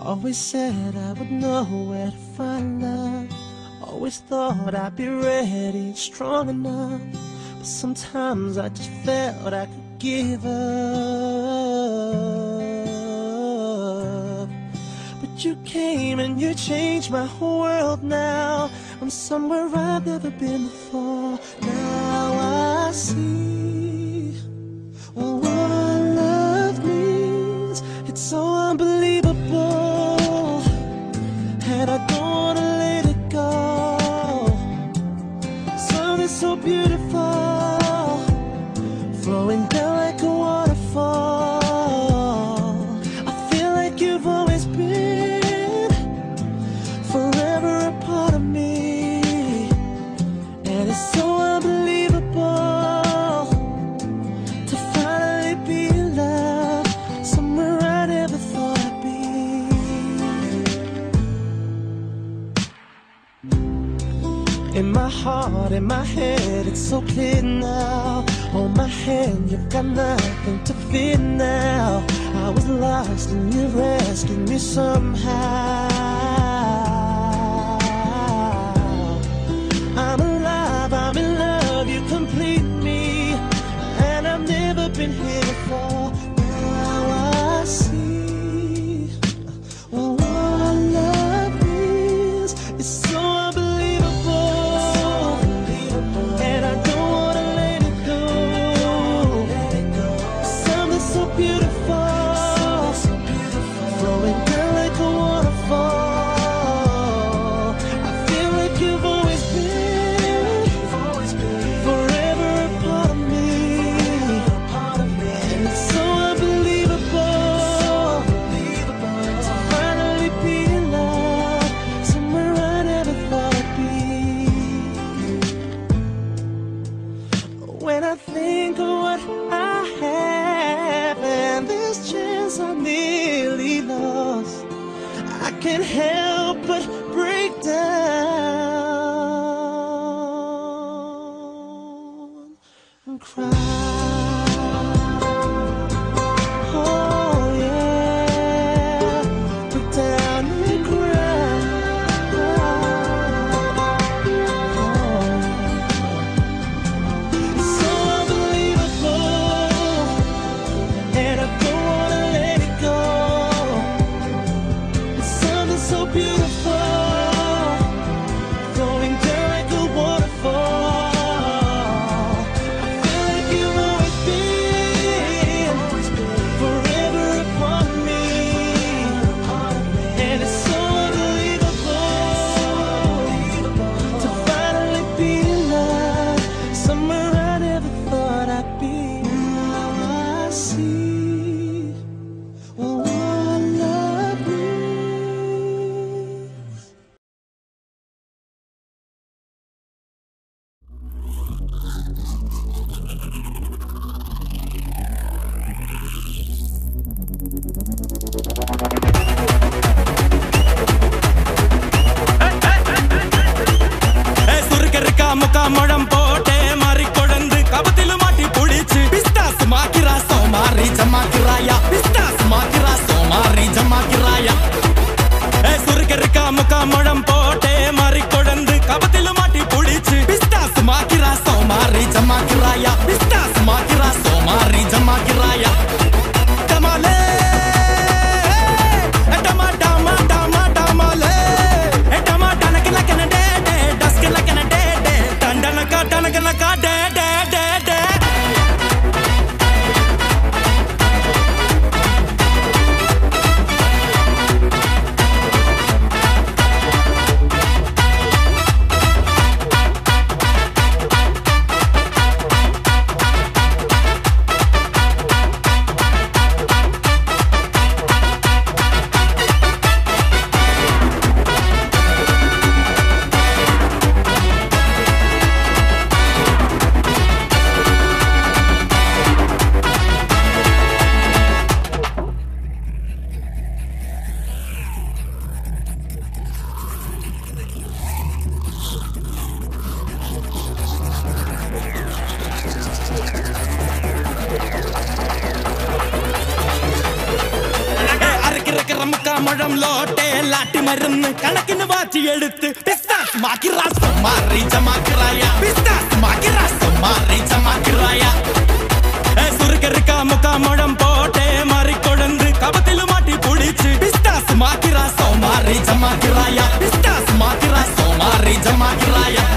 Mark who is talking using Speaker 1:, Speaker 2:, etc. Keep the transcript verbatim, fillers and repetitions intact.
Speaker 1: Always said I would know where to find love. Always thought I'd be ready and strong enough. But sometimes I just felt I could give up. But you came and you changed my whole world now. I'm somewhere I've never been before. Now I see what love means. It's so unbelievable, and I don't wanna let it go. Something so beautiful, flowing down like a waterfall. I feel like you've always been forever a part of me, and it's so unbelievable to finally be in love, somewhere I never thought I'd be. In my heart, in my head, it's so clear now. Hold my hand, you've got nothing to fear now. I was lost and you rescued me somehow. I'm alive, I'm in love, you complete me, and I've never been here before. Now I see what love is. It's so unbelievable, and I don't wanna let it go. Something so beautiful, flowing down like a waterfall. I feel like you've always been forever a part of me, and it's so unbelievable to finally be in love, somewhere I never thought I'd be. When I think of what I have and this chance I nearly lost, I can't help but break down and cry. Oh yeah, break down and cry. It's so unbelievable, and I don't wanna let it go. It's something so beautiful,
Speaker 2: ஏக்கர முக்கா முழம் லோட்டே லாட்டி மருந்து கணக்குன்னு வாச்சி எடுத்து pistas மாக்கிரா சும்மாரி ஜமாக்கிராயா pistas மாக்கிரா சும்மாரி ஜமாக்கிராயா சுருக்க இருக்கா முக்கா முழம் போட்டே மாறி கொழுந்து கபத்திலும் மாட்டி புடிச்சு பிஸ்தாஸ் மாக்கிரா சோமாரி ஜமாக்கிராயா பிஸ்தாஸ் மாக்கிரா சோமாரி ஜமாக்கிராயா